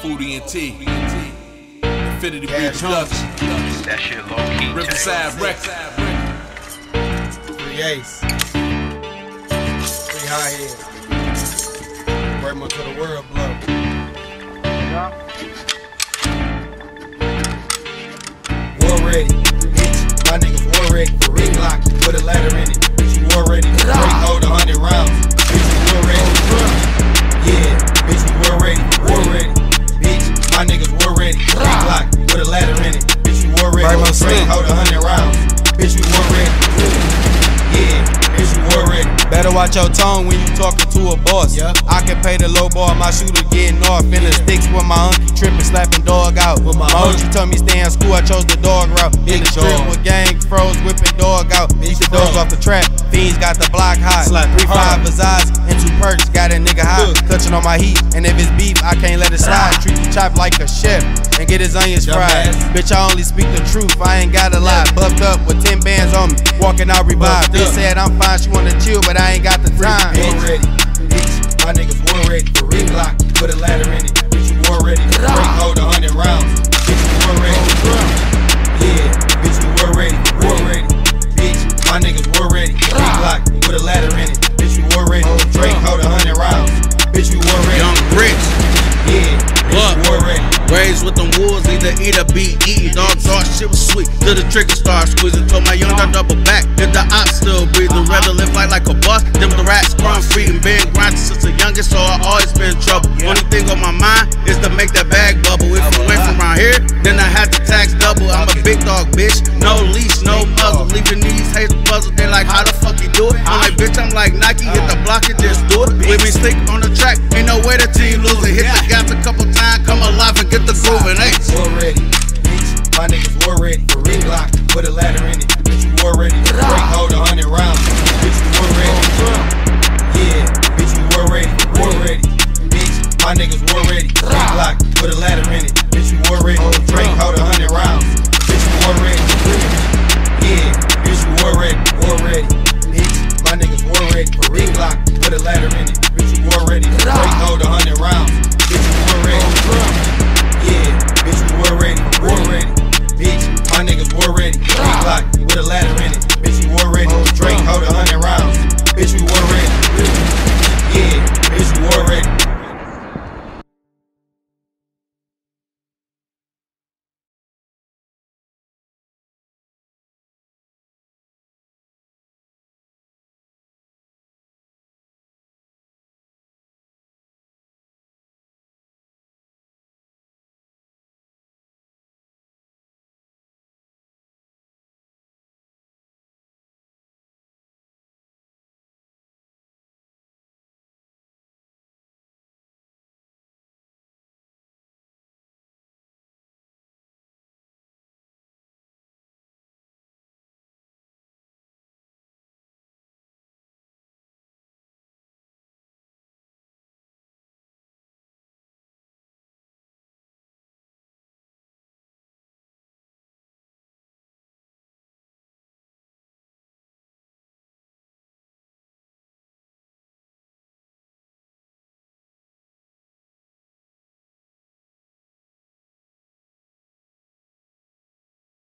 Dogfood Ent. Infinity Production. That shit low key. Rivacyde record. R.E.A.D. Free high head. Bring to the world blow. War ready, bitch. My niggas war ready. Rivacyde with a ladder in it. Bitch, you war ready. Break hold 100 rounds. Bitch, you war ready. Yeah, bitch, you war ready. War ready. Bitch, my niggas war ready. Rivacyde with a ladder in it. Bitch, you war ready. Break hold 100 rounds. Bitch, you war ready. Yeah, bitch, you war ready. Better watch your tone when you talking to a boss. Yeah. I can pay the low ball, my shooter getting off. In the sticks with my uncle tripping, slapping dog out. With my OG told me stay in school, I chose the dog route. In the strip with gang froze, whipping dog out. Beat the dogs off the trap, fiends got the block hot. 3-5 Rivacyde and 2 perks, got a nigga high. Touching on my heat, and if it's beef, I can't let it slide. Treat the chop like a chef, and get his onions fried. Bitch, I only speak the truth, I ain't gotta lie. Buffed up with 10 bands on me, walking out revived. Bitch said I'm fine, she wanna chill, but I ain't got the time. War ready, bitch. My niggas war ready. Rivacyde with a ladder in it. Bitch, you war ready. Break hold 100 rounds. Bitch, you war ready. Yeah, bitch, you war ready. War ready, bitch. My niggas war ready. Rivacyde with a ladder in it. Bitch, you war ready. Break hold 100 rounds. Bitch, you war ready. Young Rich. Yeah, bitch, you war ready. Raised with them wolves, either eat or be eaten. Dog thought shit was sweet, till the trigger start squeezing. Told my young dog double back, if the ops still breathing. Rather live life like a boss, them the rats run free. And been grinding since the youngest, so I always been in trouble. Only thing on my mind is to make that bag bubble. If you ain't from around here, then I had to tax double. I'm a big dog, bitch, no leash, no muzzle. Leaving these haters puzzled, they like, how the fuck you do it? I'm like, bitch, I'm like Nike, hit the block and just do it. With me stick on the